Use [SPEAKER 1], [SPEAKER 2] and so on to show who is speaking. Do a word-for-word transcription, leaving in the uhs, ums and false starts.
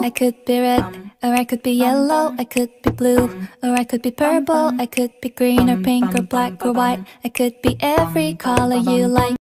[SPEAKER 1] I could be red, or I could be yellow, I could be blue, or I could be purple, I could be green or pink or black or white. I could be every color you like.